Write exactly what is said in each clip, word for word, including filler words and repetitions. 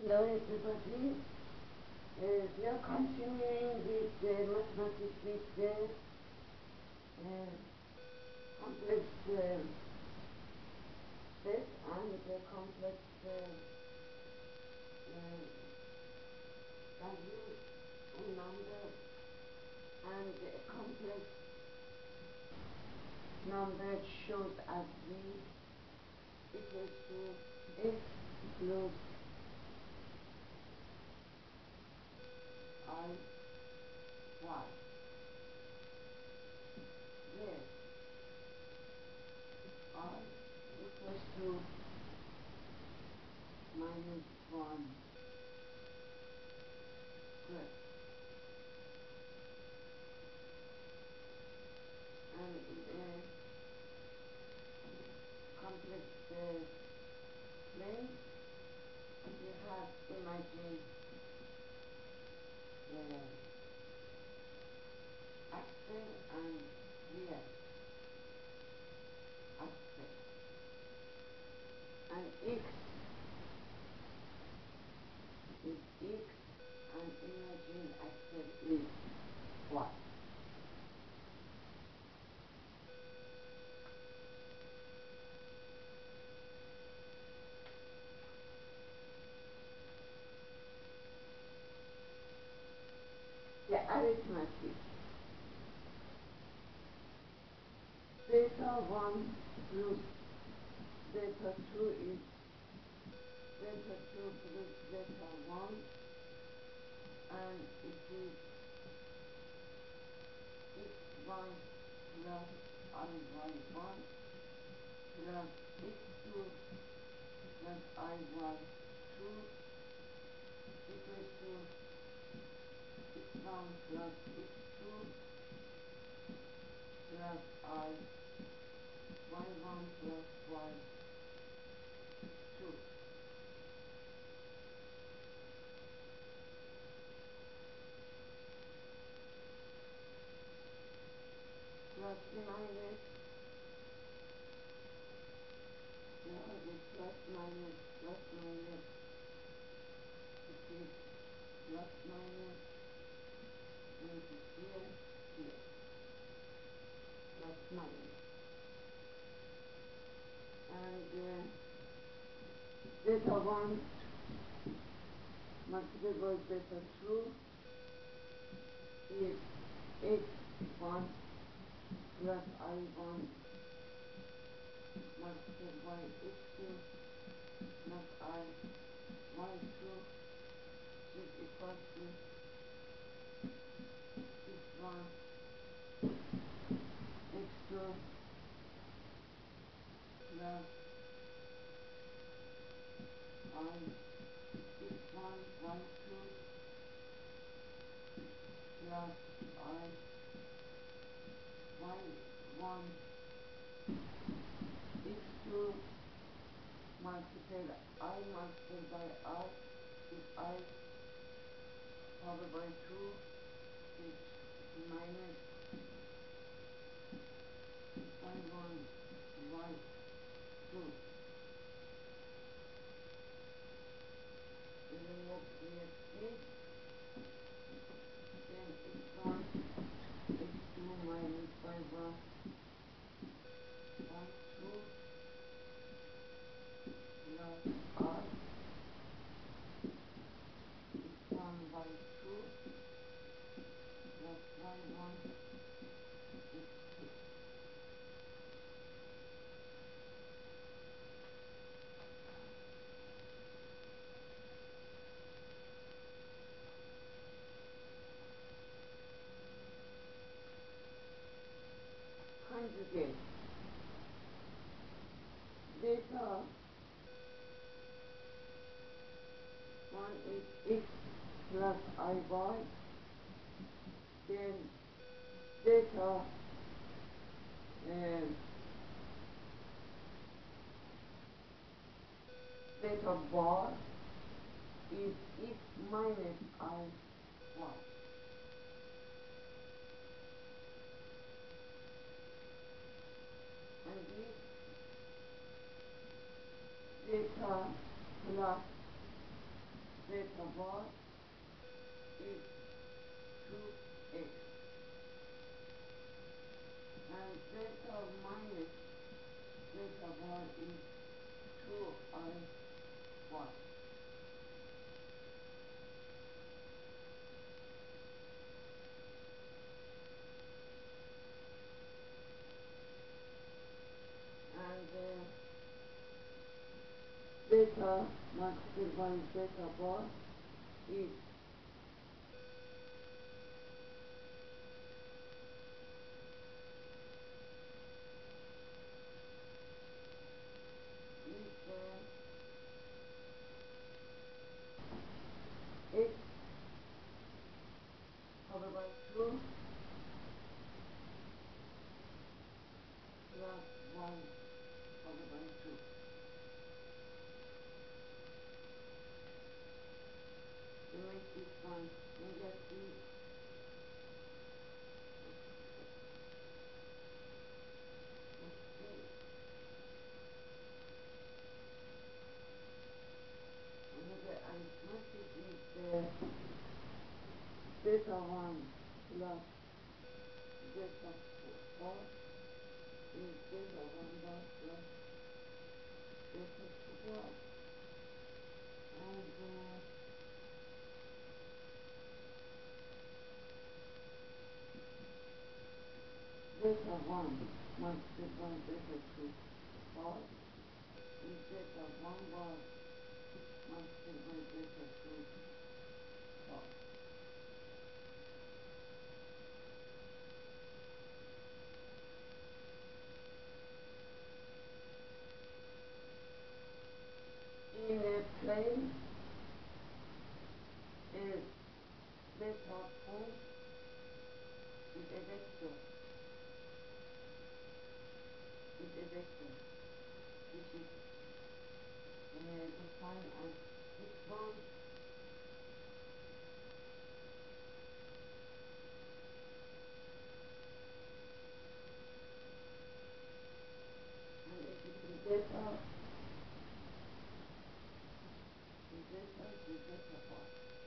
Hello everybody. Uh, we are continuing with the mathematics with the uh, complex uh, set and the complex uh, uh, value of number and the complex number should as v equals to x plus I y, where I equals to minus one square, and in a complex uh, plane we have imagine the axle and real axle, and x is x and imagine axle is y. The arithmetic. Beta one plus beta two is beta two plus beta one, and it is x one plus I y one plus x two plus I y two equals to x one plus x two plus I y one plus y two. Plus minus, yeah, the plus minus, plus minus, it is plus minus, and it is here, here, plus minus. And uh, beta one multiplied by beta two is x one plus I one multiplied by x two plus I y two is equal to x one x two plus I x one y two plus I y one x two multiplied I multiplied by I is I power by two is minus y one y two. Remove here this, then x one x two minus y one y two plus I x one y two plus y one x two. Conjugate. Beta one is x plus I y, then beta uh, beta bar is x minus I y. And this beta plus beta bar is two x, and beta minus beta bar is two I bar. And uh, beta multiplied by beta bar is is uh, x powered by two plus one powered by two. We make this one negative another arithmetic is uh, beta one plus beta four is beta one bar plus beta two bar, and uh, beta one multiplied by beta two bar is beta one bar multiplied by beta two bar. In a plane, a beta point is a vector, is a vector, which is uh, defined as this one and if it is beta, is beta, is beta bar.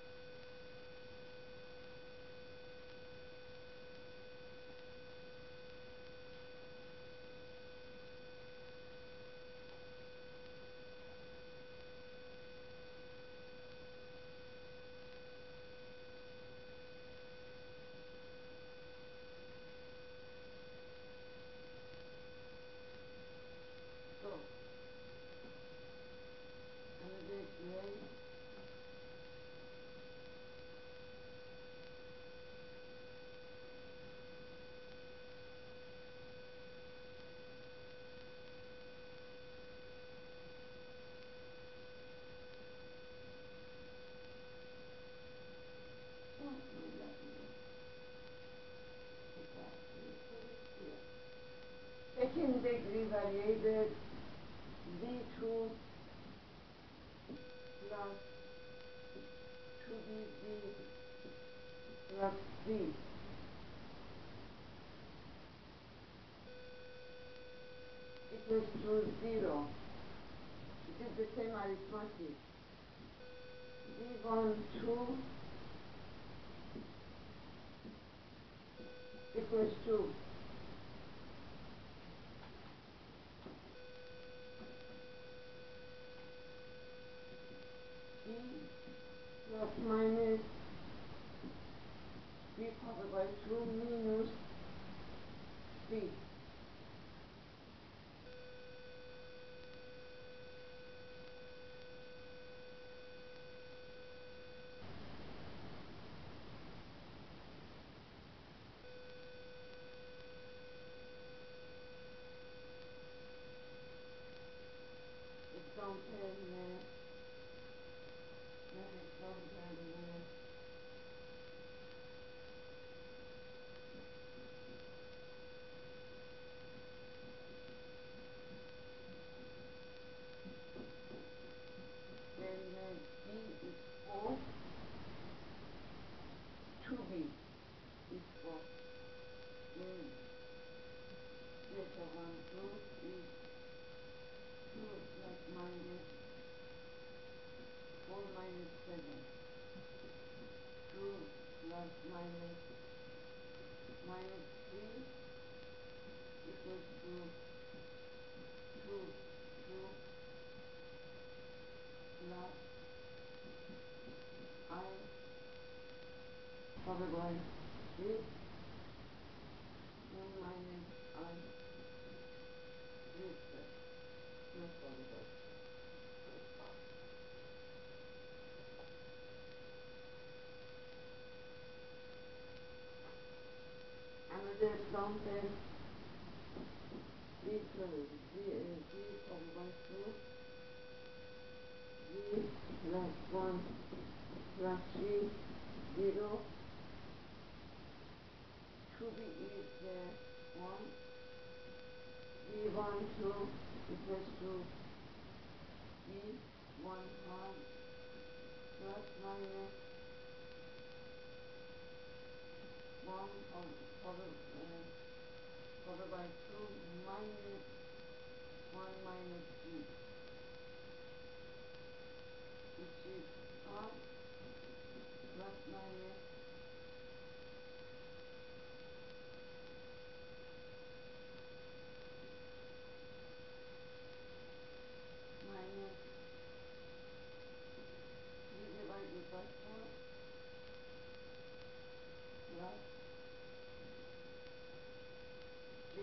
So, another way second degree variable v two plus two b v plus three equals to zero. It is the same arithmetic. v one two equals to b plus minus b powered by two minus c. Example, uh, another example, uh, then uh, b is four, two b is four, then beta one two is two plus minus four minus seven. this one minus I this way. Not possible. Another example, g equals g, uh, g over by two, g plus one plus three, zero, two b is uh, one, g one two equals to g one half plus minus one of followed, uh, followed by two minus one minus g, which is half plus minus minus three divided by four plus j.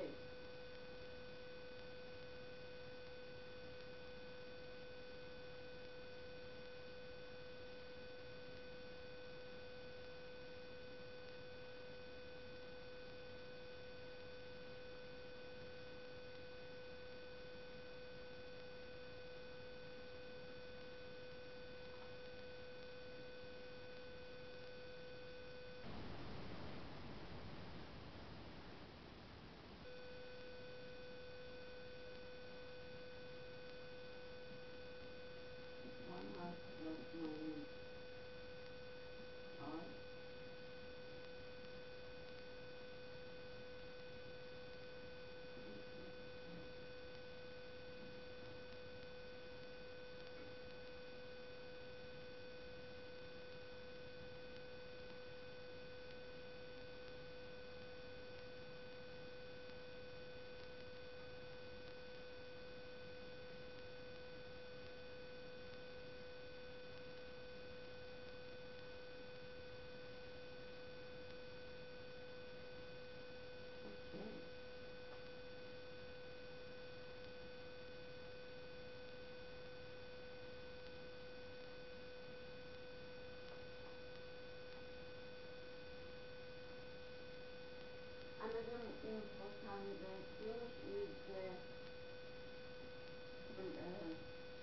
one half plus minus r okay. Another important uh, thing is uh, well, uh,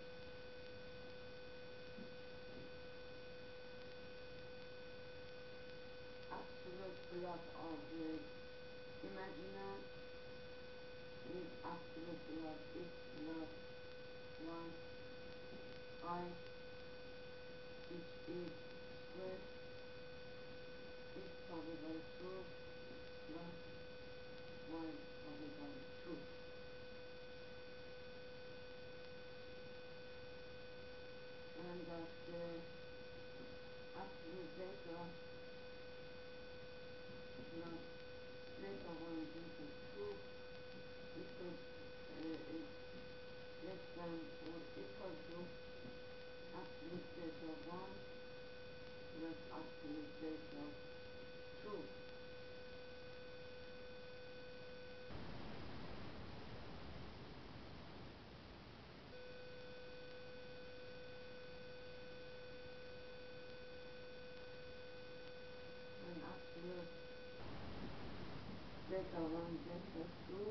absolute block of the imaginary is absolute block x plus one I, which is square x powered by two plus y powered by two. And that the absolute beta plus beta one beta two equals uh, is less than or equal to absolute beta one plus absolute beta two. And absolute beta one beta two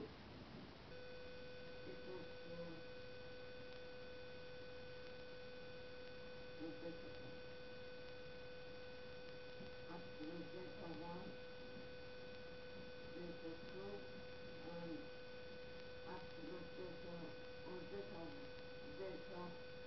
equals to the beta absolute beta one beta two and absolute beta or beta beta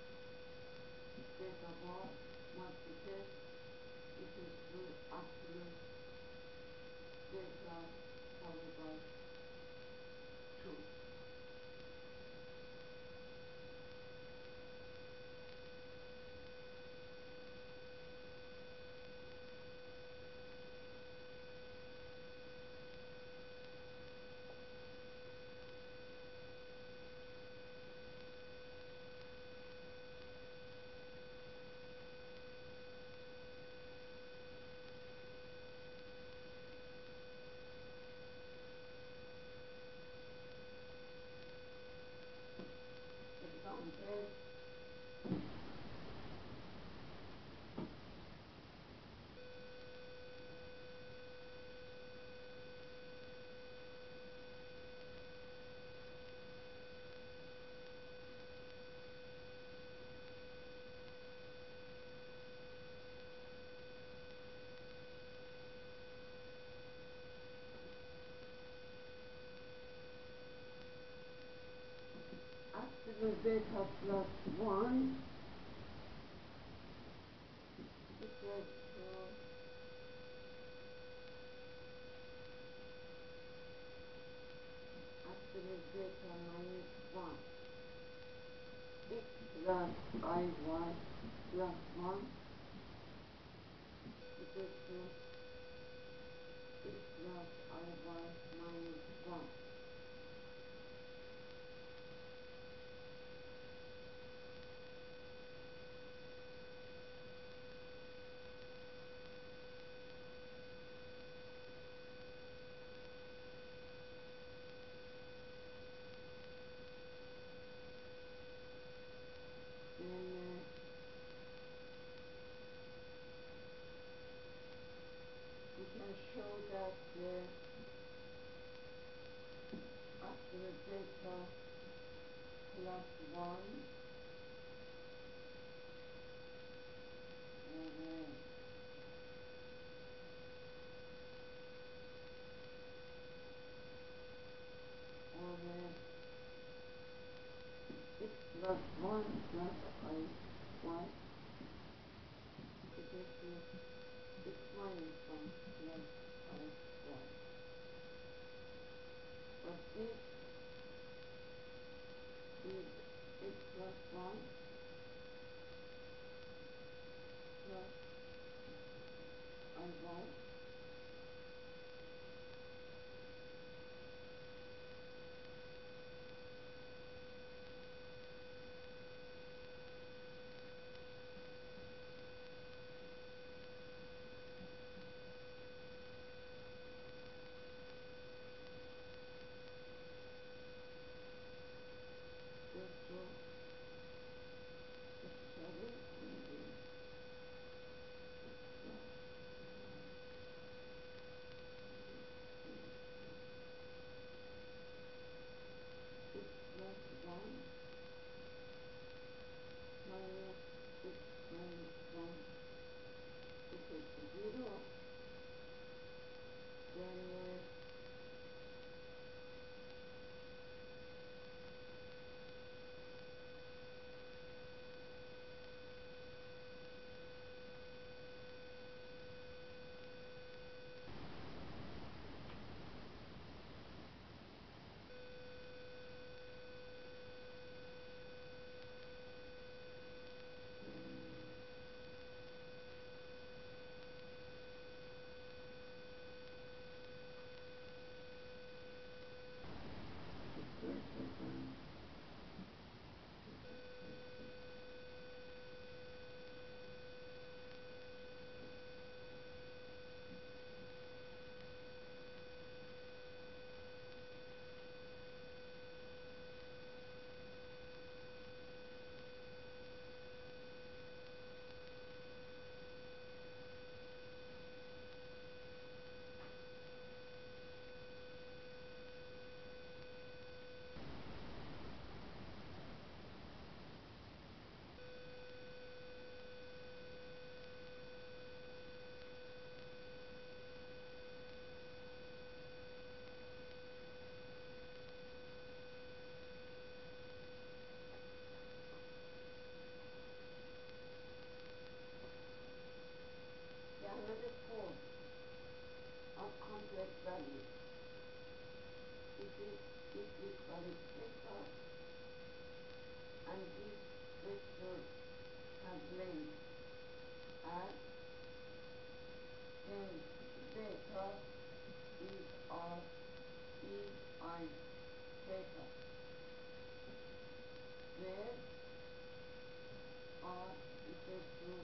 beta bar multiplied equals to absolute beta powered by two. theta plus one equals to absolute theta minus one. X plus iy plus one equals to x plus iy minus one. Then uh, we can show that uh, absolute theta plus one and uh, or uh, x plus one plus I y equals to x minus one plus I y. But this is x plus one plus iy equals to x seven and uh, x plus x plus one minus x minus one equals to zero. Then uh, yeah, another form of complex values. It is if we call it theta and this vector has length r, then theta is r is I theta, where r equals to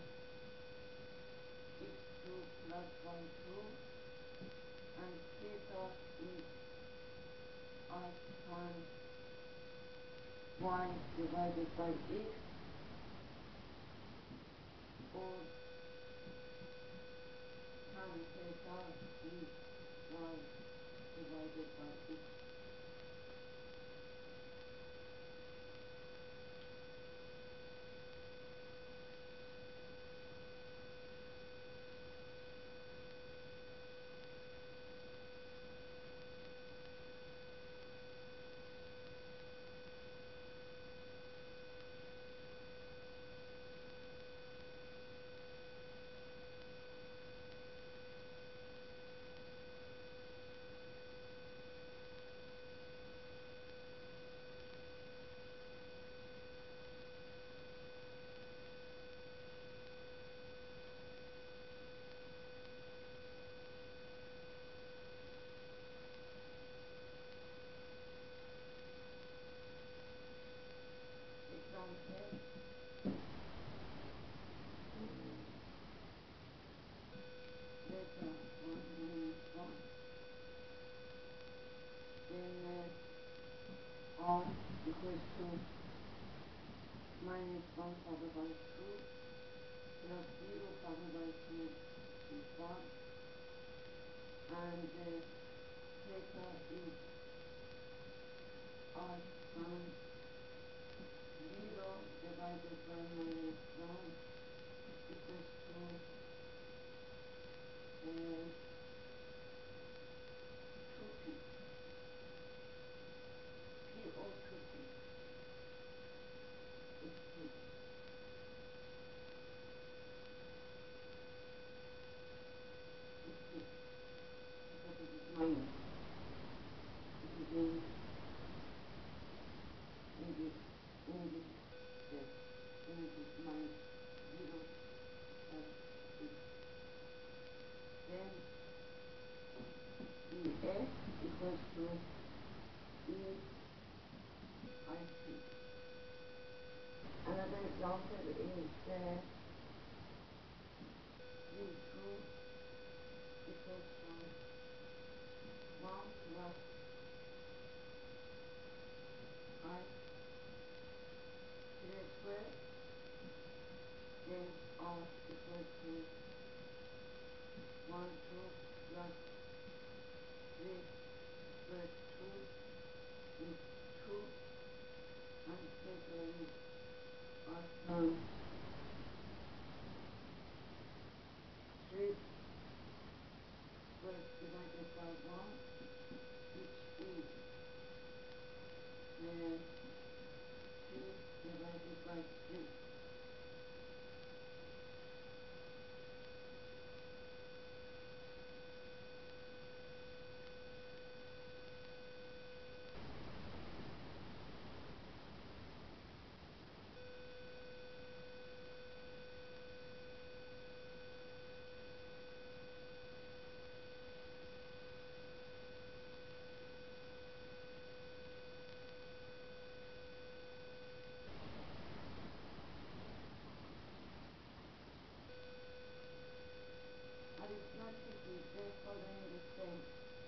x two plus y two and theta is r times y divided by x, or tan theta is y divided by x. one followed by two plus zero followed by two is one, and uh, theta is r sine zero divided by minus one equals to uh, two p. P or two p. It's p. It's p. Because it is minus. It is in, in this, in this step. In this minus zero plus six. Then E S equals to E I T. Another example is uh, U two equals to one plus I three squared, then R equals to one two plus three squared two is two, and theta is R sine three squared divided by one, which is uh, three divided by three. Arithmetic is there following the same.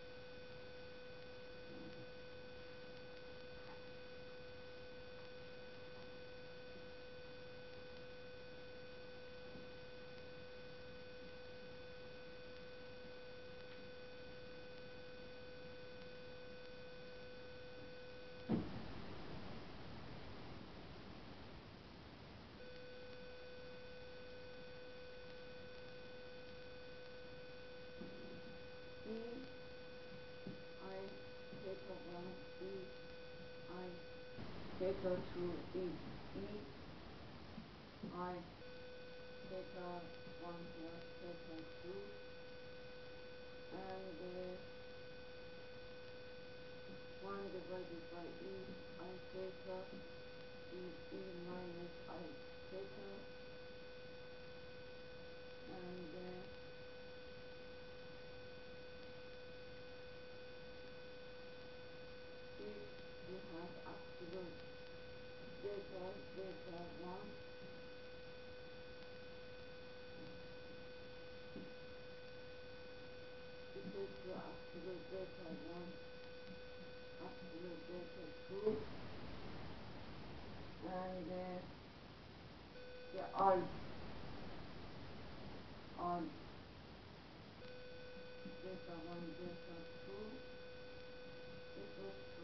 E I theta one, E I theta two is E I theta one plus theta two, and uh, one divided by E I theta is E minus I theta, and uh, if we have absolute zeta zeta one equals to absolute zeta one, absolute zeta two, and uh, the all all zeta one zeta two equals to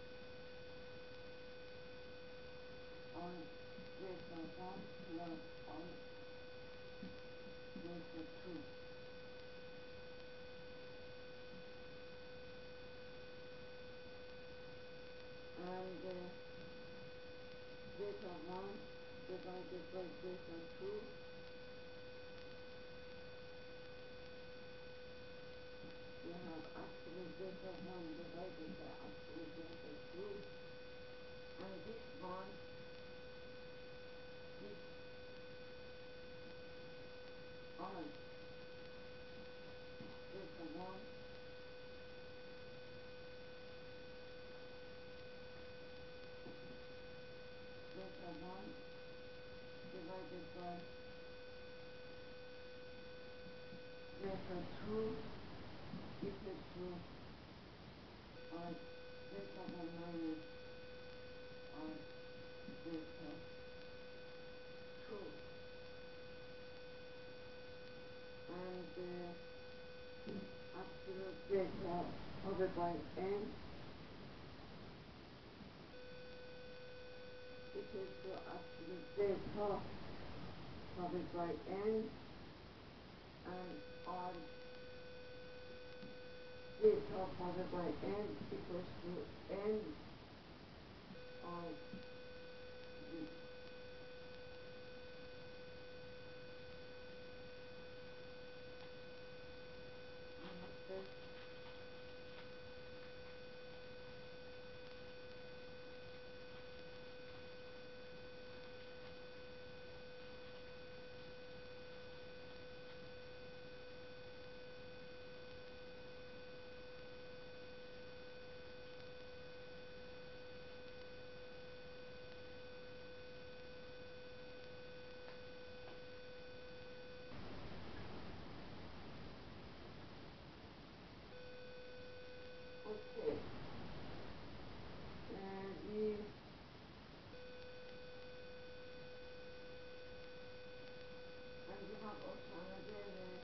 all zeta one plus all zeta two. And uh, zeta one divided by zeta two we have absolute zeta one divided by absolute zeta two, and this one is all zeta one zeta one divided by zeta two equals to r zeta one minus r zeta absolute data covered by n equals to absolute data covered by n, and all data covered by n equals to n of d. Okay. Okay. And we and we have also another uh,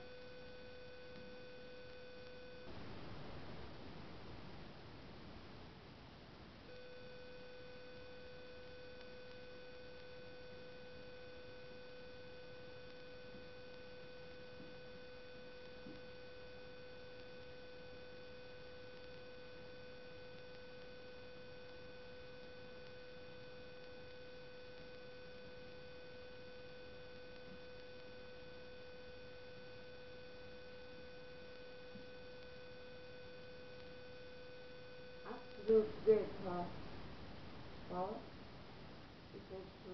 absolute data for equals to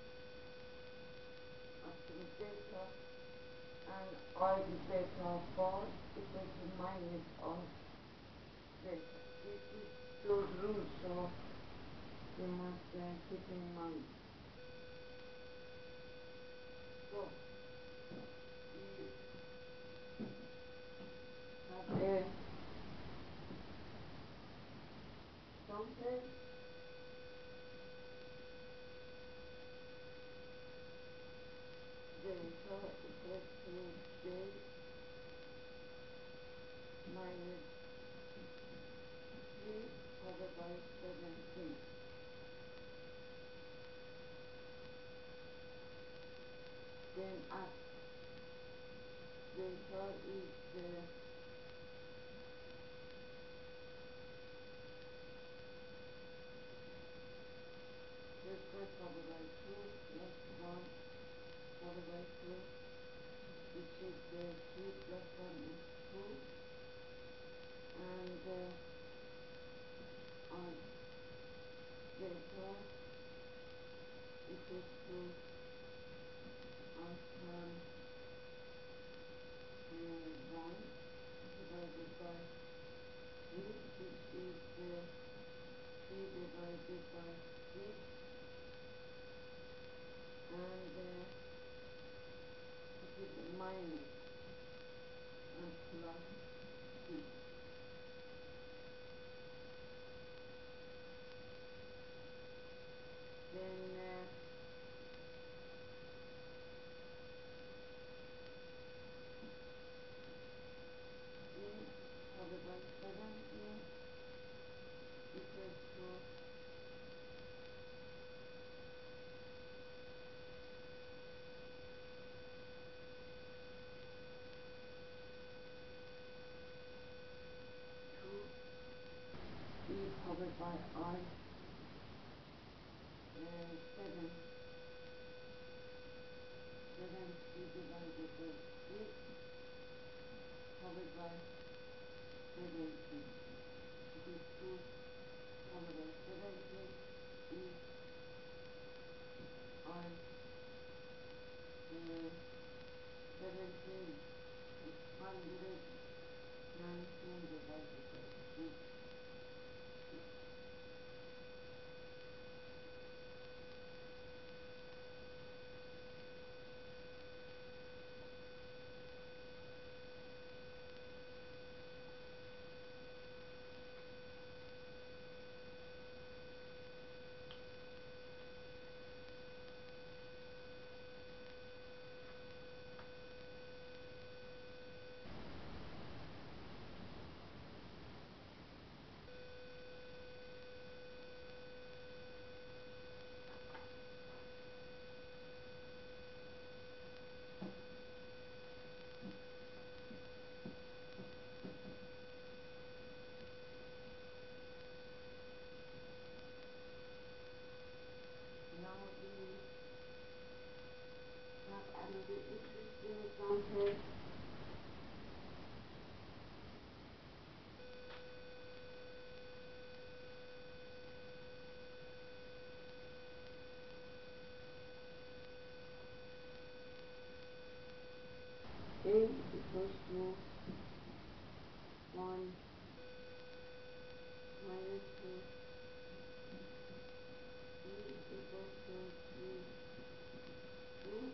absolute data, and all the data for equals to minus of data. This is those rules, so you must uh, keep in mind. So we have a something data equals to j minus three divided by seventeen. Then at data is the square divided by two plus one divided by two, which is the three plus one is two, and uh, on data equals to on uh, one divided by three, which is uh, three divided by three, and uh, it is a minus and plus two. Then uh, three divided by seventeen equals to two e divided by I, uh, seven, seven e divided by three divided by seventeen. It is two divided by seventeen is I, uh, seventeen is hundred nineteen divided by three. A equals to one minus two, B equals to three, two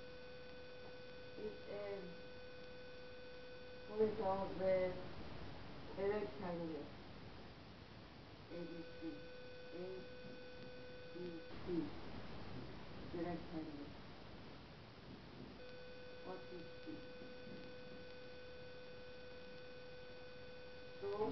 is a point of a, a rectangle, A B C, A B C, the rectangle. What is C? So,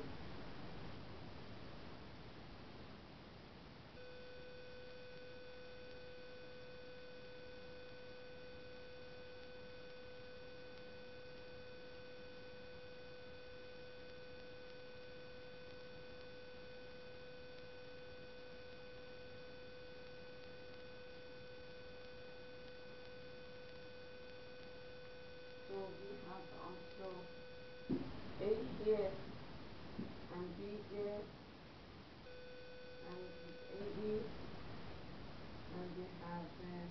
so we have also A here and B there, and this is A B, and we have uh,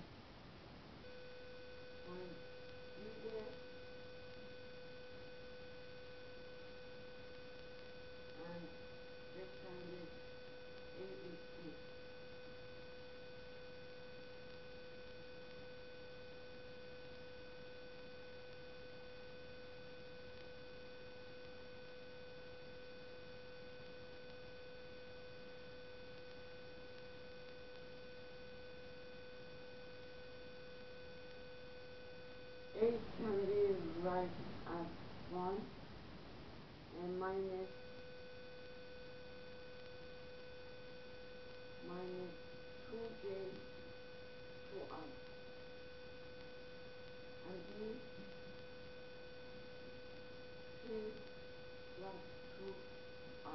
point B there, and rectangle A B C. A can be write as one and minus minus two j two I, and B three plus two I.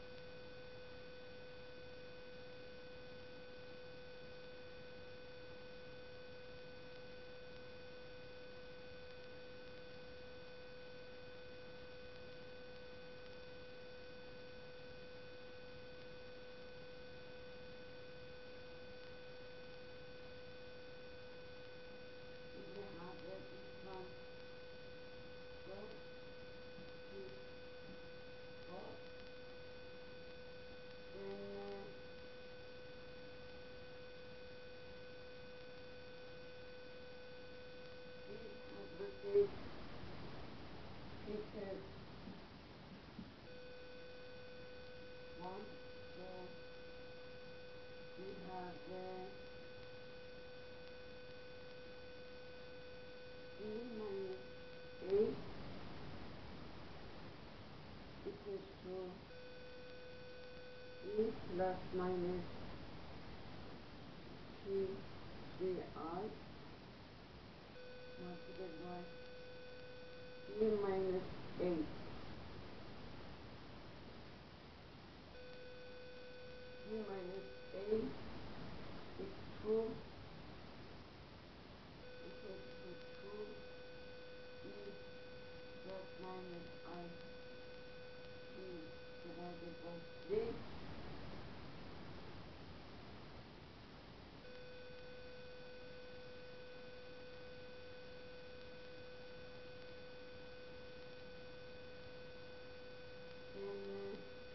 We have uh, this one, so three, four, then uh, we have rotate Peter one, so we have uh, B minus A equals to E plus minus three, three I multiplied by B minus A. B minus A is two equals to two E plus minus I C divided by three. Then uh, P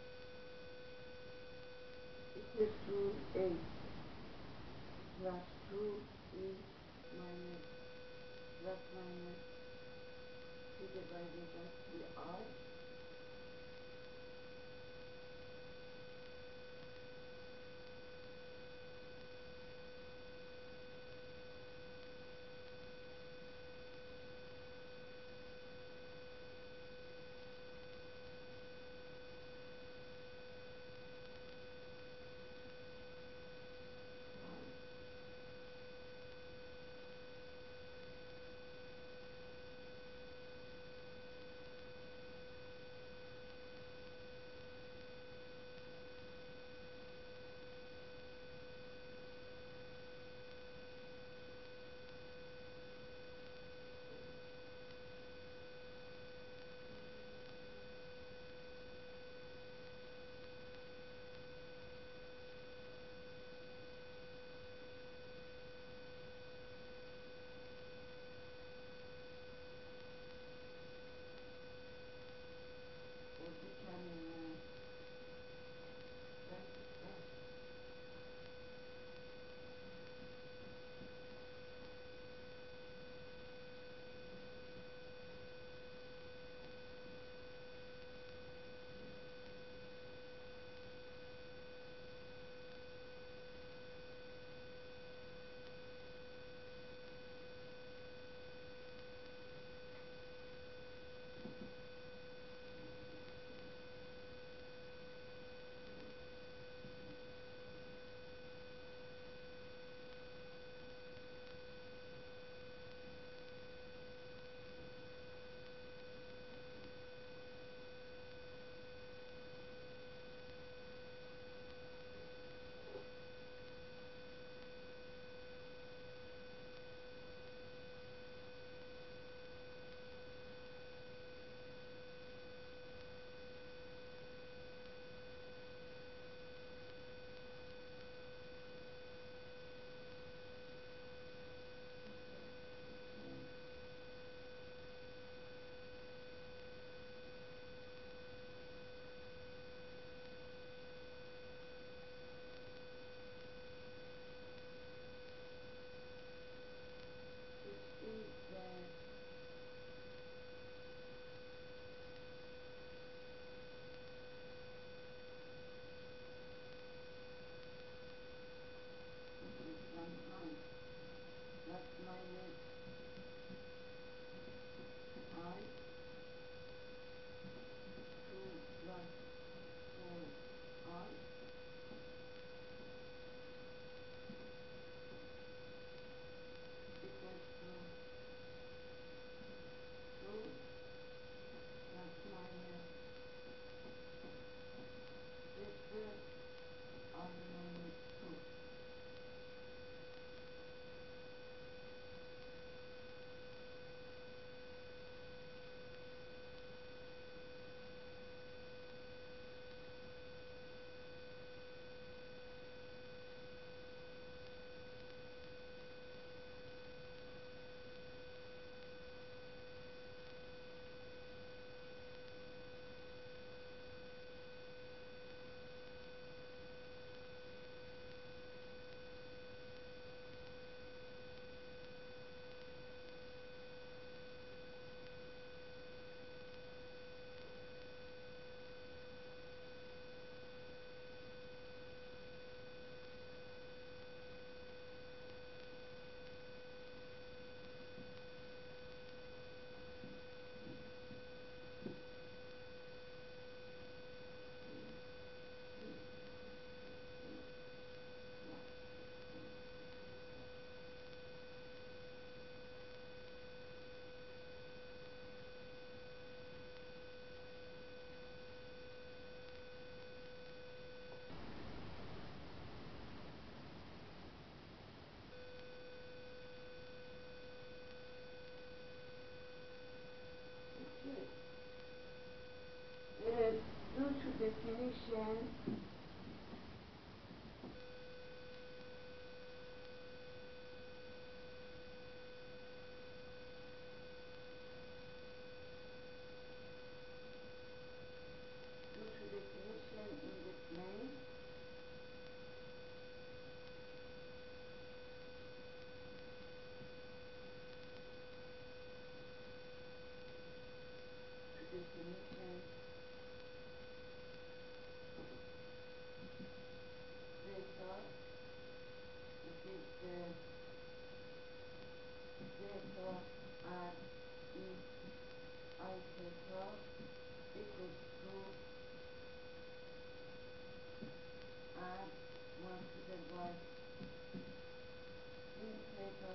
equals to A plus two E minus plus minus two divided by three I. definition due to definition in the plane to definition theta, which is the theta at e I theta equals to add one to the y sin theta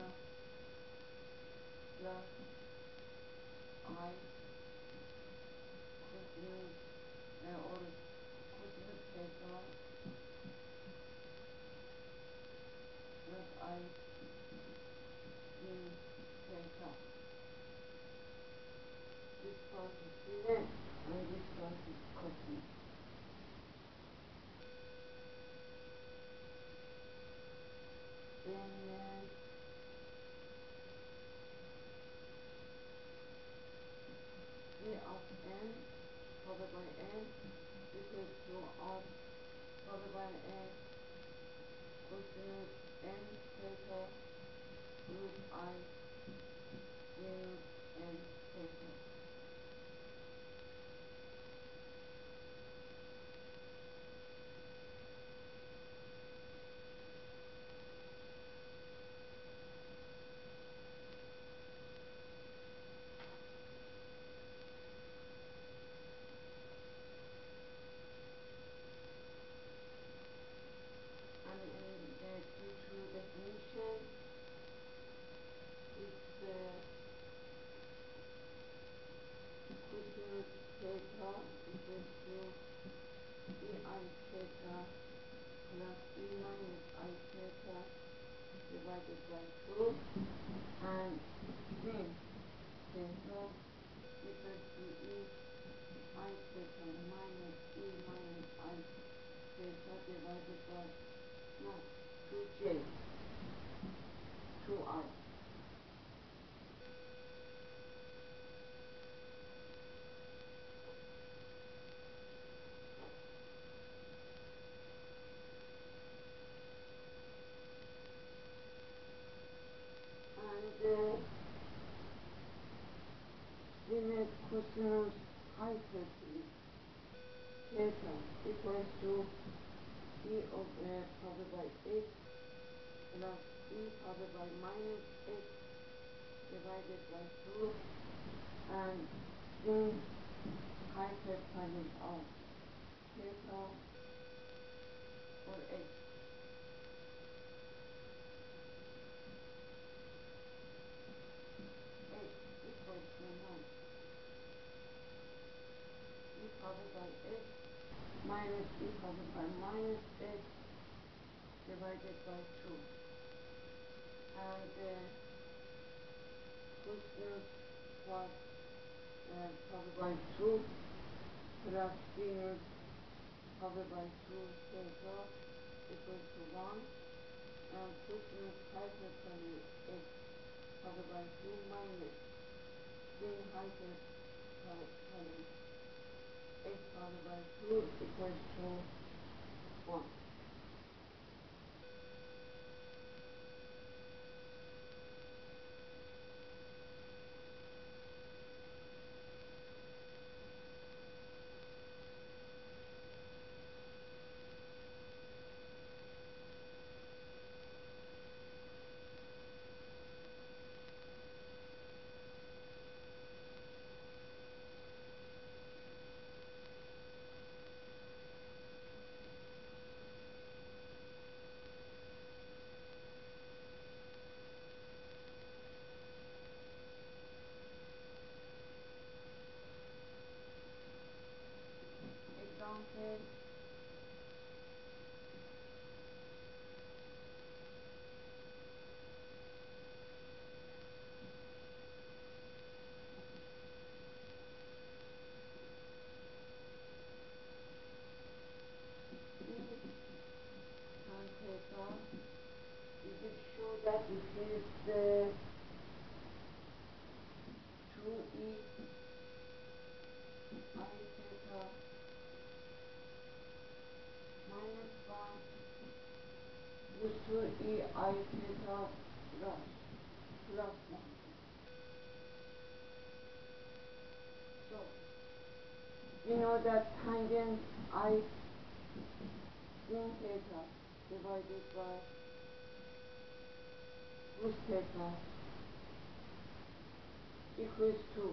plus I cosinus uh, or cosinus theta plus I sin theta. This part is given and this part is cosinus. Then uh, V of n followed by n equals to r followed by n cosinus n theta root I sinus n theta. And in the due to definition, it's uh, cosinus theta equals to e I theta plus e minus I theta divided by two, and sin theta equals to e I theta minus e minus I theta divided by no two j two I. And uh, we make cosinus hyperbolis theta equals to e of uh, powered by x plus e powered by minus x divided by two, and sin hyperbolis of theta or x. X equals to one. E powered by x minus e powered by minus x divided by two. And uh, cosinus plus uh, powered by two plus sinus powered by two theta equals to one. And cosinus hyperbolis x powered by two minus sin hyperbolis x powered by two equals to one. E I theta plus plus one. So we know that tangent I sin theta divided by cos theta equals to,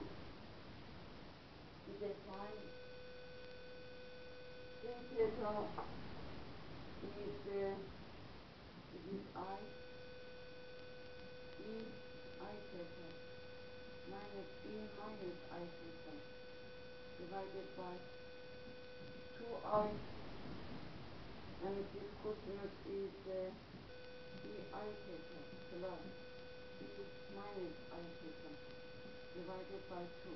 we define sin theta is uh, it is I E I theta minus E minus I theta divided by two I, and this cosinus is uh, E I theta plus E minus I theta divided by two.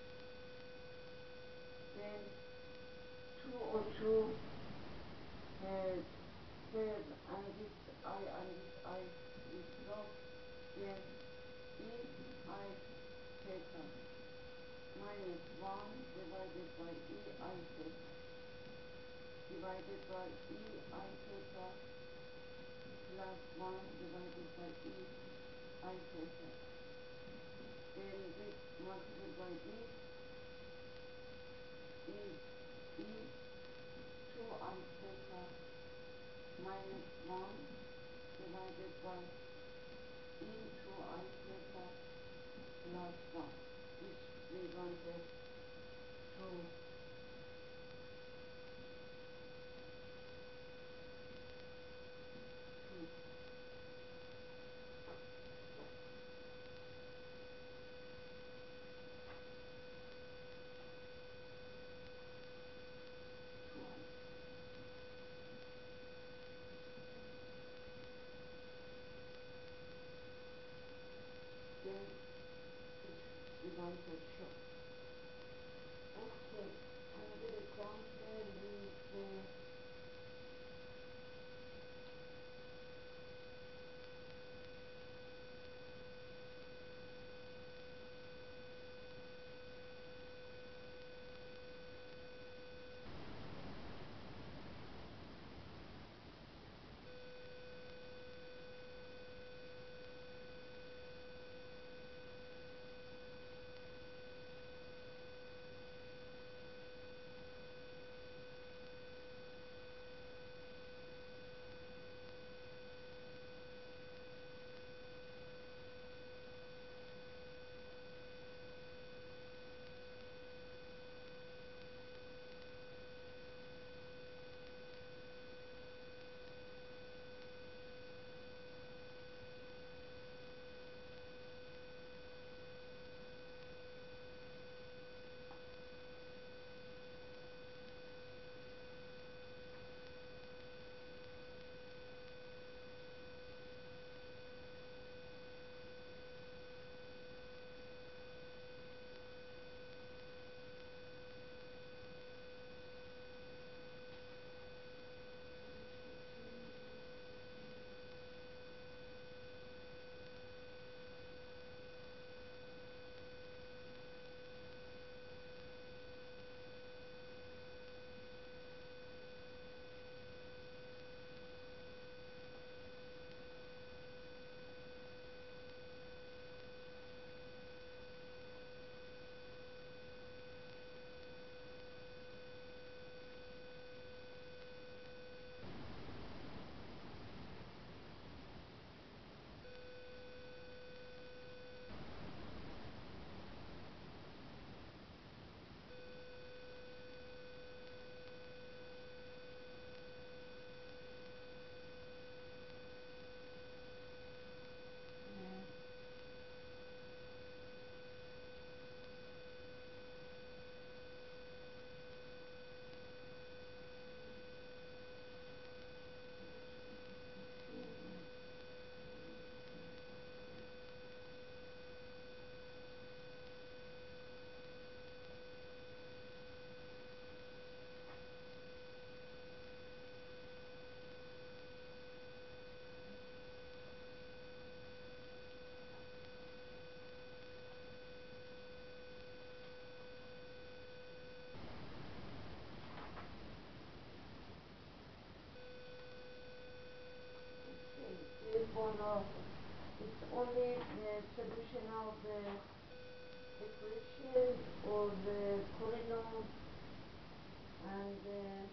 Then two or two uh, squared, and this I and this I is lost. Then E I theta minus one divided by E I theta divided by E I theta plus one divided by E I theta. Then this multiplied by this is E two I theta minus one divided by E two I theta plus one, which we wanted to then which we want to show. Okay, another example is uh, solution of the equation or the polynomial and uh,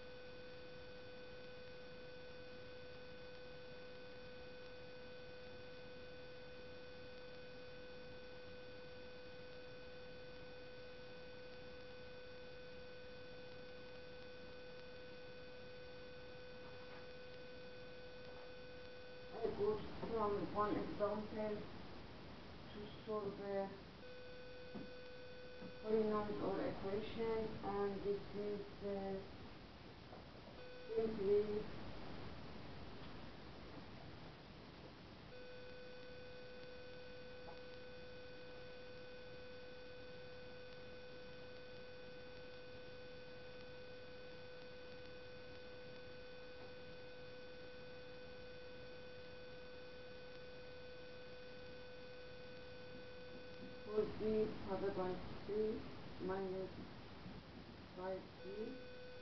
I go from one example to solve a polynomial or equation, and this is uh, simply four b divided by three minus five b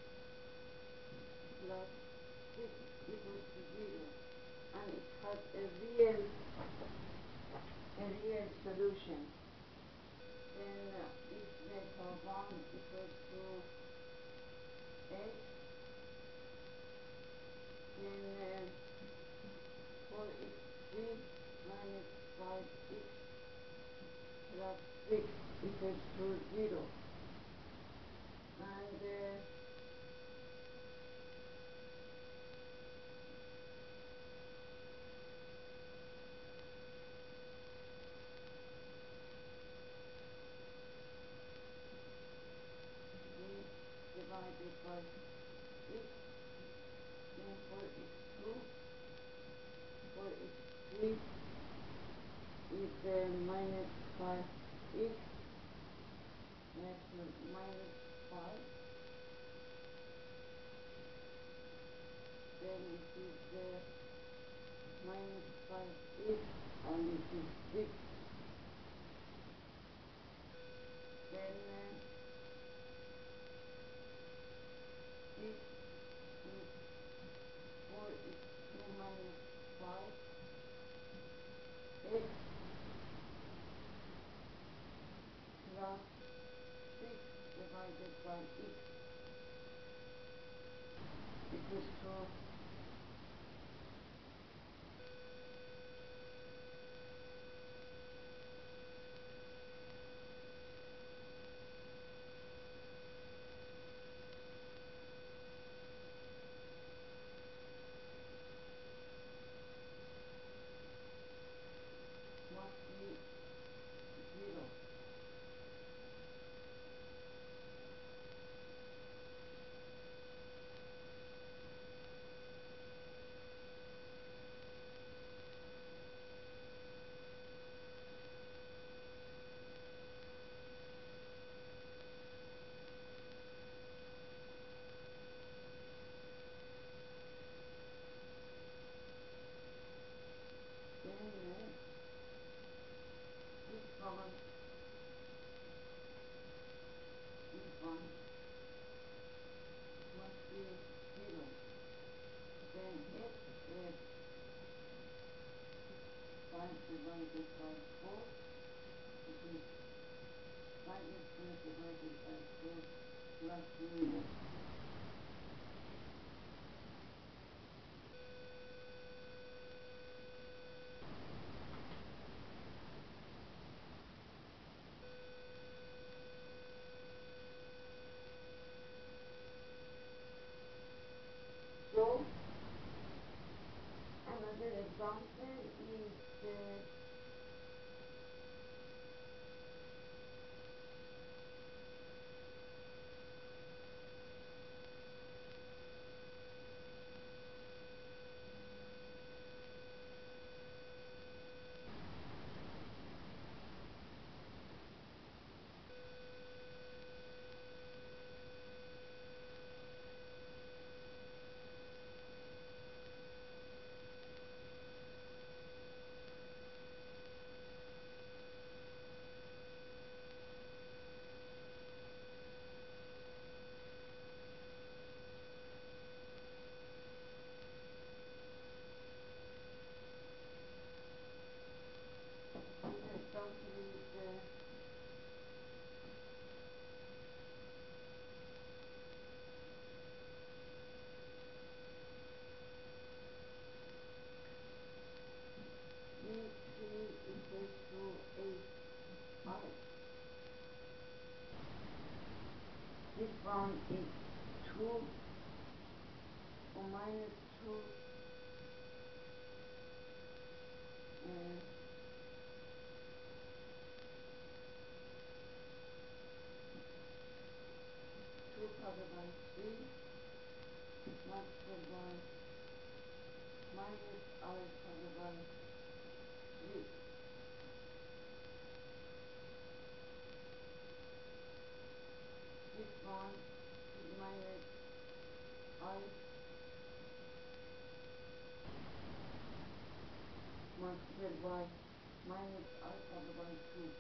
plus six equals to zero, and it has a real a real solution. Then uh, if delta one equals to x, then uh, four x three minus five x plus six equals to zero. And uh, divided by x, then four x two, four x three is uh, minus five x, that's uh, minus five, then it is uh, minus five x, and it is six, then uh, six is four x two minus five x plus six divided by x equals to must be zero. Then uh, this one, this one must be zero. Then x is five divided by four, it is five x divided by four plus zero. So another example is uh, this example is uh, B three equals to eight I. This one is two or minus two and two powered by three multiplied by minus I powered by three. This one is minus I multiplied by minus I powered by two.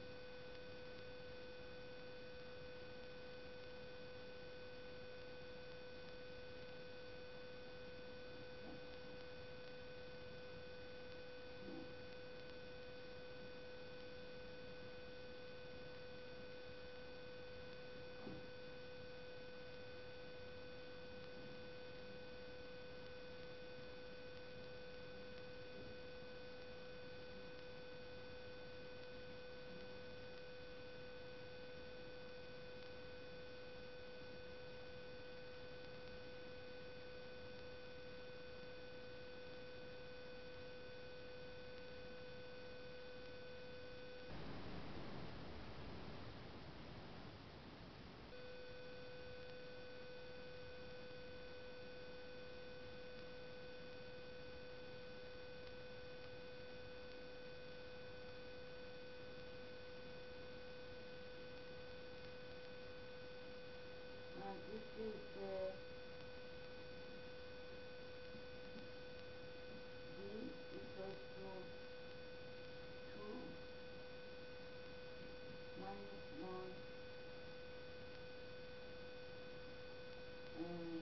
And this is uh, B equals to two minus one and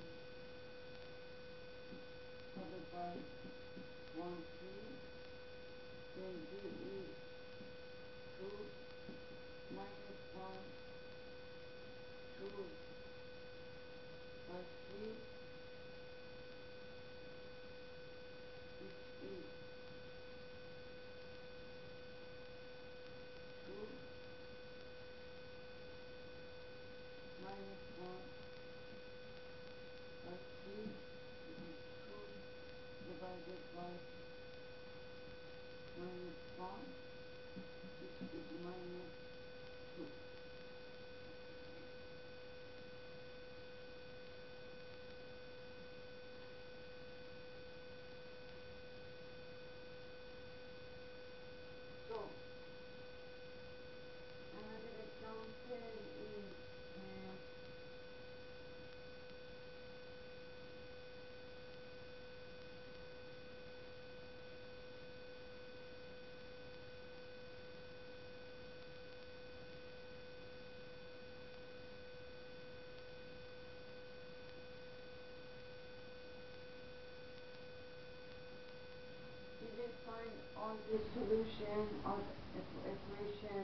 followed by one three. Then D is two minus one two by three, which is two minus one by three, which is two divided by minus one, which is minus two. So, another example is uh, we will find all the solution of the equation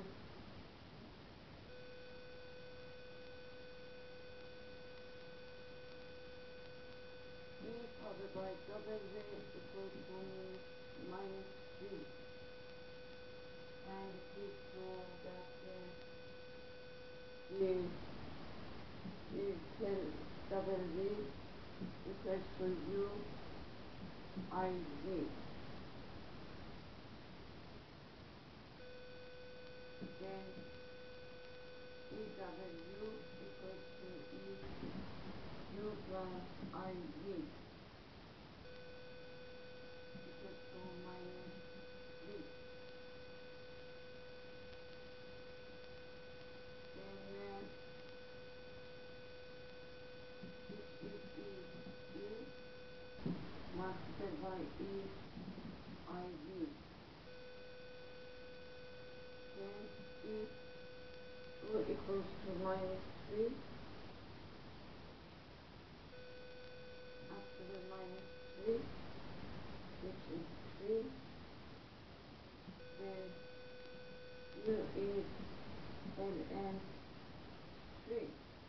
b powered by w equals to minus three, and it is so that uh, you you tell w equals to u I v. Then E W equals to E U plus I V equals to minus three. Then uh, this is E U multiplied by E I V. Then E U equals to minus three. After the minus three, which is three, then U is ln three.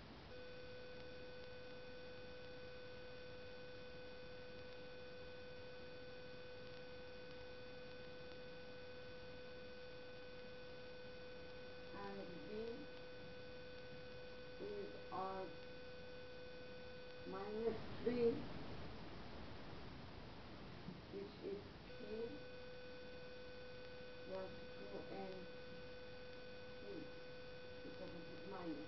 And V is R minus three, which is P plus two N P, because it is minus.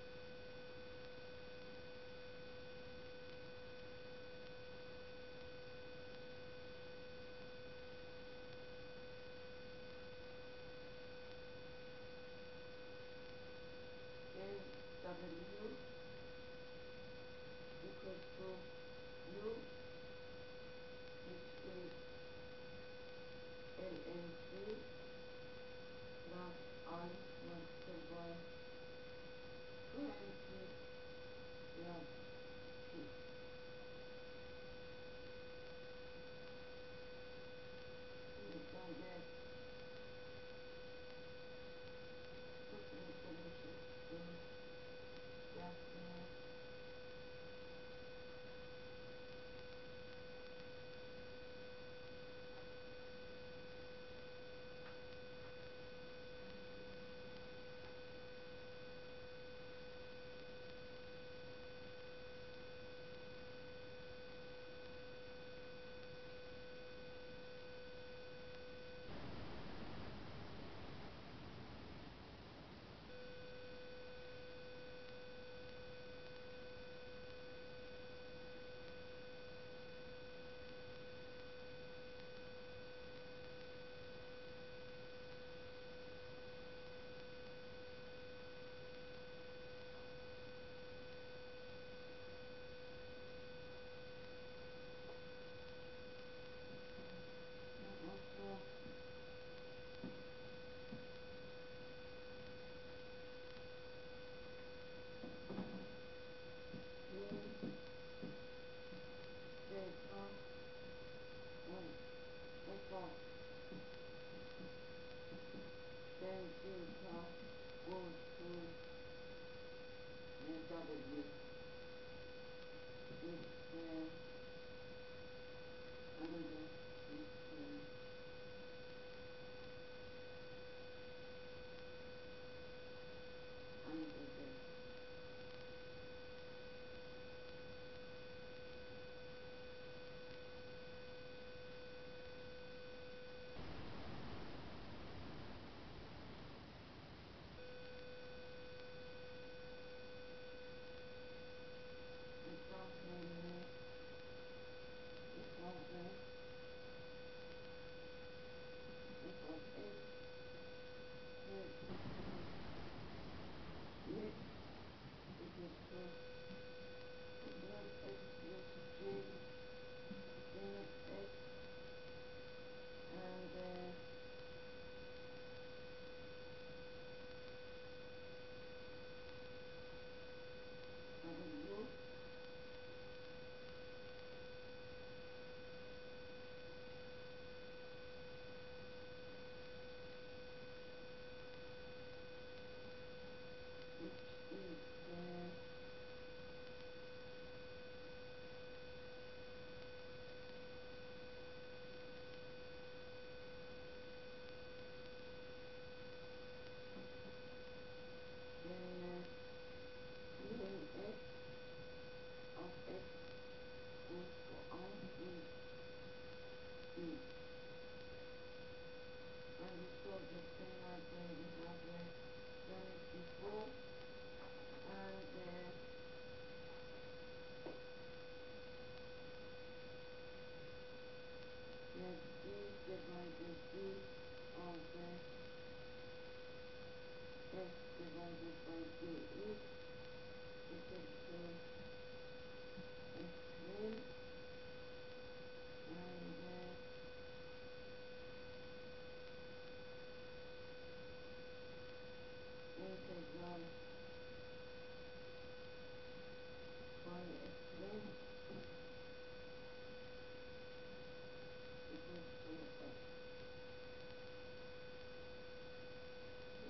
Then W equals to U, which is ln three plus I multiplied by two N P plus P. These are the different solutions to gas mass. And also V delta and F of then delta goes to uh, W, is uh, another system. Another day. Example, uh, it was uh, it was X, uh, X equals to plus X plus J minus X, and uh, W which is uh, then uh, ln X of X goes to I is E. And we solve the same as uh, we have uh, done it before, and uh, yes, D divided D of the S divided by D is equal to S trim, and uh, integral by S trim equals to S.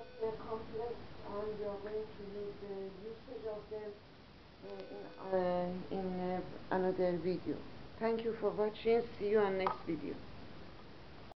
uh, complex, and we are going to use the usage of them uh, in, uh, in uh, another video. Thank you for watching. See you on next video.